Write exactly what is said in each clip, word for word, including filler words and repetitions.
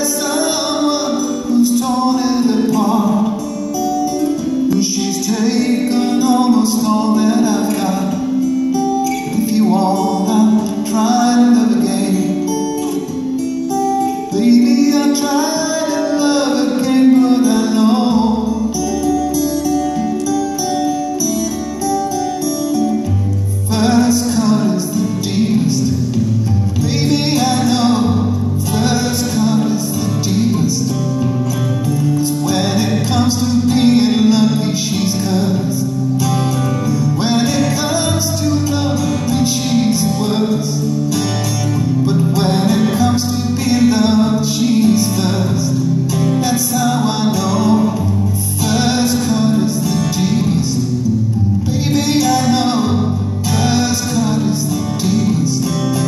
someone who's torn it apart, and she's taken almost all that I've got. But if you wanna try to love again, baby, I'll try to love again, but I know first cut is the deepest. Baby, I know first cut is the deepest. 'Cause when it comes to being lucky, she's cursed. When it comes to loving, she's worse. But when it comes to being loved, she's first. That's how I know first cut is the deepest. Baby, I know first cut is the deepest.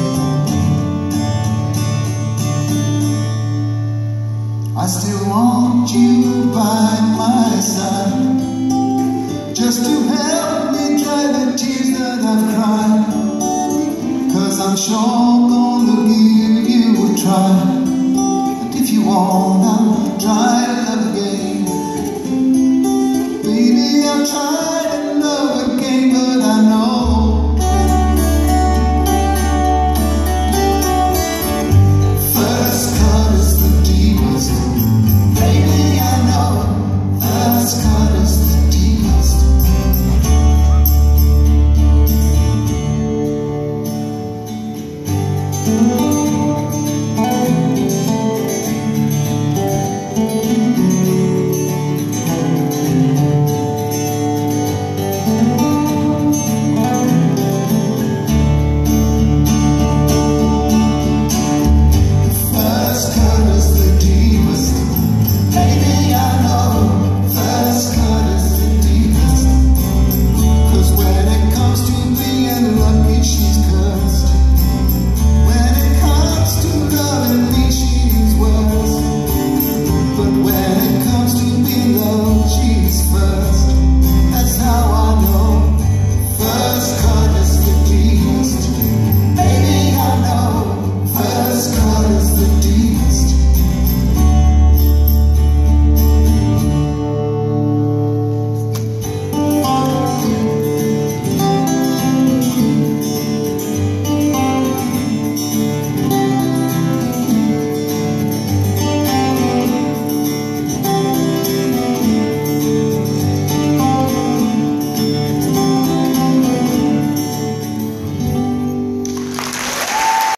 I still want you by my side, just to help me dry the tears that I've cried. 'Cause I'm sure gonna give you a try. And if you wanna try